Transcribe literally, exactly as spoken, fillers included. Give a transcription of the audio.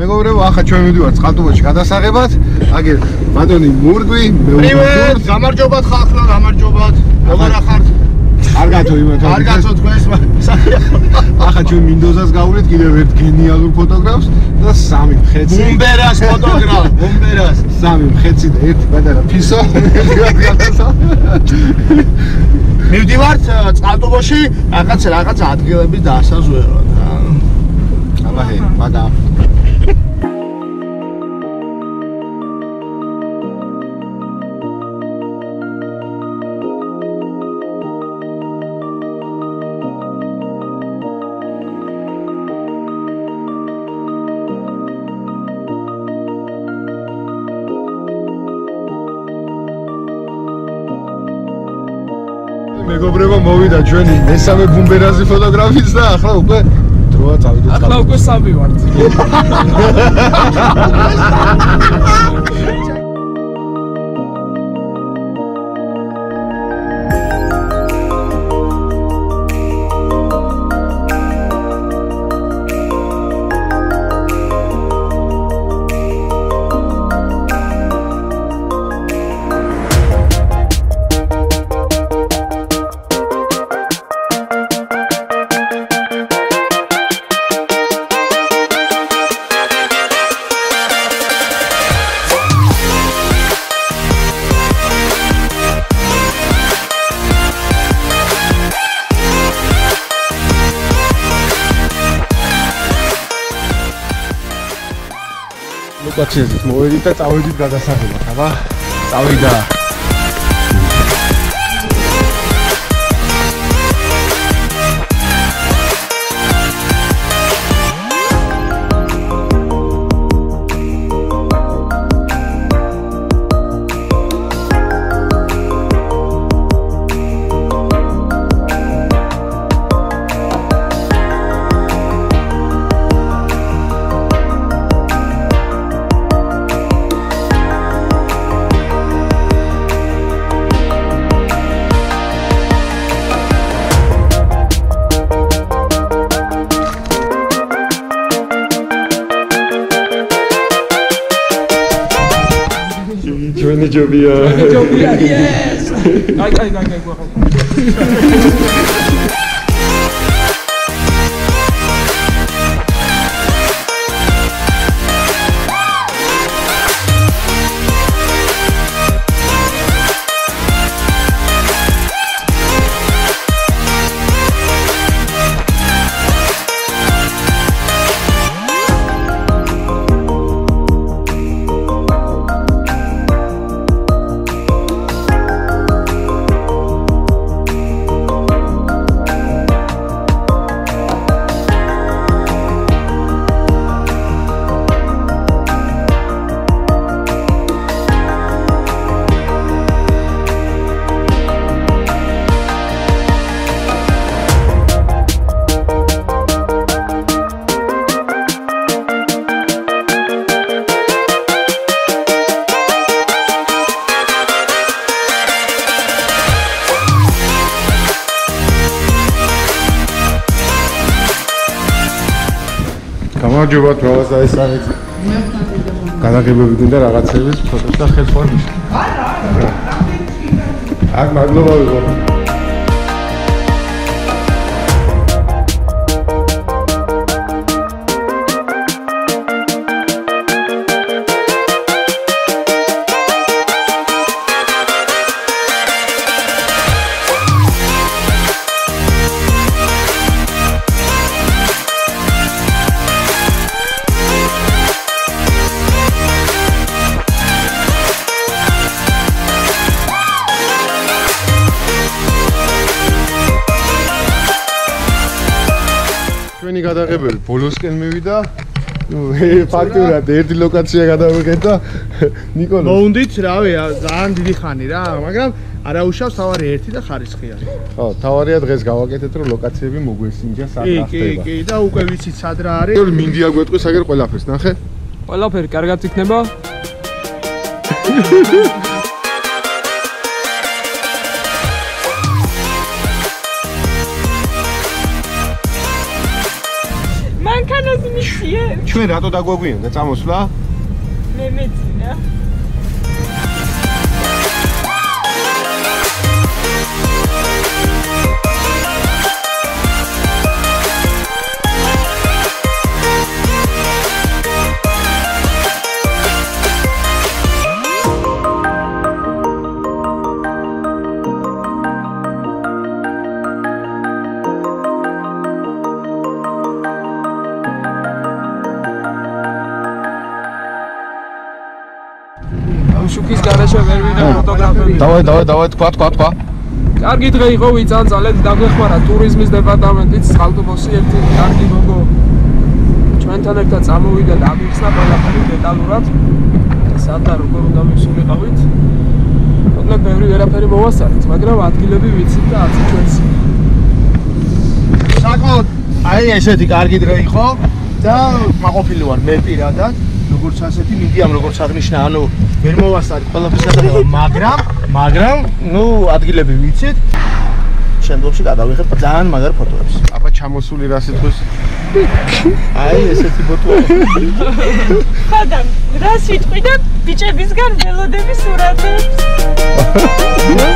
მეგობრებო, ახლა ჩვენ მივდივართ წყალტუბოში გადასაღებად. აგერ ბატონი მურგვი, პრივეტ, გამარჯობათ ხალხო, გამარჯობათ. როგორ ახართ? კარგათო იმათო. კარგათო თქვენს. ახლა ჩვენ მინდოზას გავვლით კიდევ ერთ გენიალურ ფოტოგრაფს და სამი მხეცი. ბუმბერას ფოტოგრაფ, ბუმბერას. სამი მხეცი და ერთი პატარა ფისო. მივდივართ წყალტუბოში რაღაც რაღაც ადგილების დასაზვერად. აბა ჰე, მაგა. მეგობრებო, მოვიდა ჩვენი მესამე ბუმბერაზი ფოტოგრაფიც და ახლა უკვე დროა წავიდეთ. ახლა უკვე სამი ვართ. ლოკაციაზით მოვედით და წავედით გადასაღებად, აბა. წავიდა. ჩვენი ჯობია. ჯობია, yes. აი, აი, აი, აი, გვახალ. გამარჯობათ, რაღაც დაესწრეთ. გადაღებები გინდა რაღაცების ფოტოს და ხელფონი. არა, არა. აქ მადლობა ვიღო. ჩვენი გადაღებები ბოლოსკენ მივიდა. ნუ ფაქტურად ერთი ლოკაცია გადავიღეთ და ნიკოლო მოვუნდით, რავი, ძალიან დიდი ხანი რა, მაგრამ არა უშავს თავარი ერთი და ხარისხიანი. ხო, თავარია დღეს გავაკეთეთ, რომ ლოკაციები მოგვესინჯა სად რა ხდება. კი, კი, და უკვე ვიცით სად რა არის. მინდია გვეტყვის აგერ ყველაფერს, ნახე? ყველაფერი კარგად იქნება. მანქანას მისიე. ჩვენ რატო დაგვაგვიანდა წამოსვლა? მე მეცია. შუქის garaშე ვერ ვიდა ფოტოგრაფები. დავაი, დავაი, დავაი, თქვა, თქვა, თქვა. კარგი დღე იყო, ვიწანწალეთ, დაგვეხმარა ტურიზმის დეპარტამენტიც, წყალტუბოსი ერთი კარგი გოგო. ჩვენთან ერთად წამოვიდა და ამიხსნა ყველაფერი დეტალურად. სად და როგორ უნდა მივსულიყავით. ოდნავ ბევრი ვერაფერი მოვასწარეთ, მაგრამ ადგილები ვიცით და არც ჩვენს. საკმაოდ აი ესეთი კარგი დღე იყო და მაყოფილი ვარ მე პირადად. როგორც ასეთი მინდიამ როგორც აღნიშნა, ანუ ვერ მოვასწარით ყველაფერს გადავა, მაგრამ, მაგრამ, ნუ ადგილები ვიცით. შემდგომში გადავიღებ ძალიან მაგარ ფოტოებს. აბა ჩამოსული რა სიტყვის? აი ესეთი ფოტოა. ხადამ, რა სიტყვი და ბიჭებისგან ველოდების სურათებს.